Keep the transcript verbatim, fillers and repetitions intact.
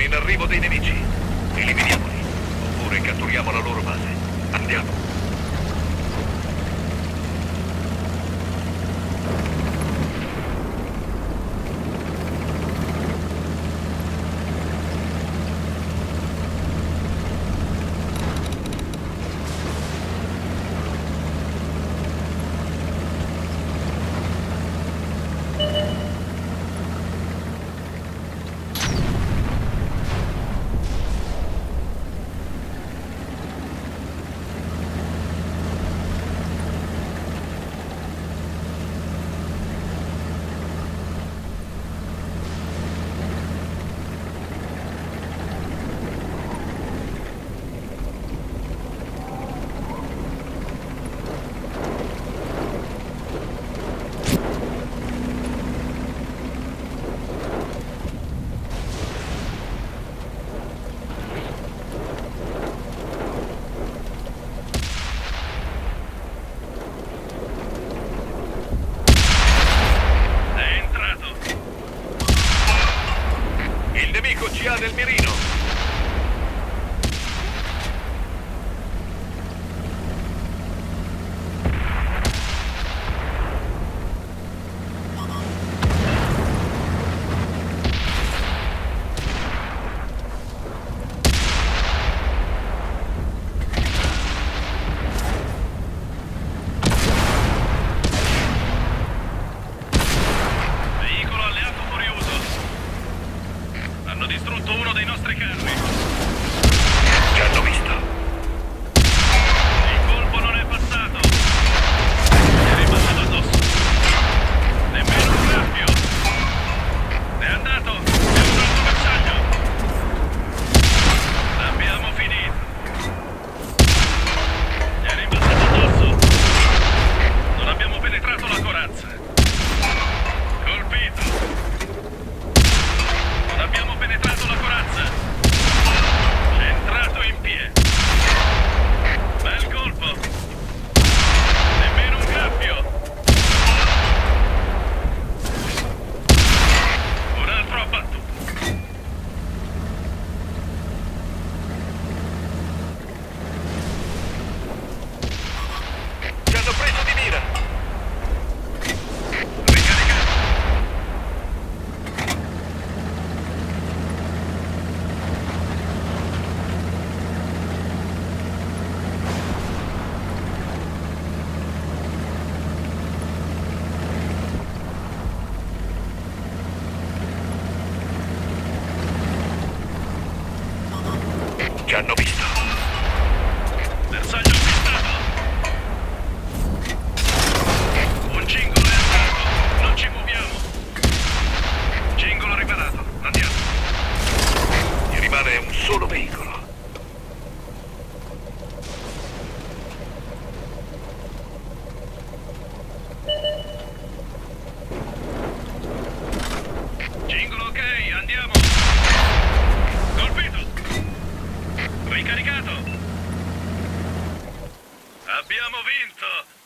in arrivo dei nemici. Eliminiamoli. Oppure catturiamo la loro base. Andiamo. Ci ha nel mirino. Veicolo alleato fuori uso. Hanno distrutto uno dei nostri carri. Ci hanno visto. Il colpo non è passato. Gli è ribaltato addosso. Nemmeno un graffio. È andato. È un altro bersaglio. L'abbiamo finito. Gli è ribaltato addosso. Non abbiamo penetrato la corazza. Colpito. Non abbiamo penetrato la corazza. Centrato in piedi. Bel colpo. Nemmeno un graffio. Un altro abbattuto. Ci hanno preso di mira. Ricaricato. Ci hanno visto. Bersaglio avvistato. Un cingolo è andato. Non ci muoviamo. Cingolo riparato. Andiamo. Gli rimane un solo veicolo. Cingolo ok, andiamo. Colpito. Ricaricato. Abbiamo vinto.